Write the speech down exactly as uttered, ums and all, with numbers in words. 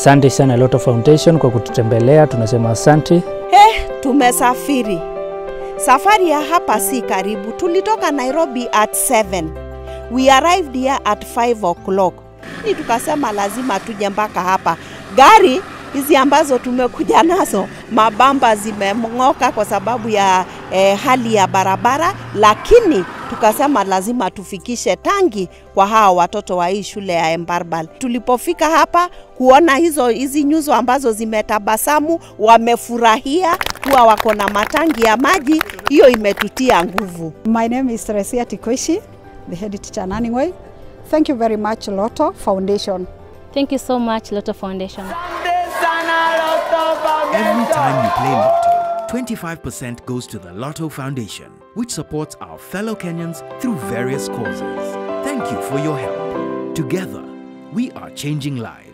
Asante sana Lotto Foundation kwa kututembelea, tunasema asante. Eh, tumesafiri. Safari ya hapa si karibu. Tulitoka Nairobi at seven. We arrived here at five o'clock. Ni tukasema lazima tuje mpaka hapa. Gari hizi ambazo tumekuja nazo, mabamba zimeng'oka kwa sababu ya eh, hali ya barabara, lakini tukasema lazima tufikishe tangi kwa hawa watoto wa hii shule ya Embarbal. Tulipofika hapa kuona hizo hizi nyuso ambazo zimetabasamu, wamefurahia kuwa wako na matangi ya maji, hiyo imetutia nguvu. My name is Teresia Tikoishi, the head teacher Naningoi. Thank you very much Lotto Foundation. Thank you so much Lotto Foundation. Every time you play Lotto, twenty-five percent goes to the Lotto Foundation, which supports our fellow Kenyans through various causes. Thank you for your help. Together, we are changing lives.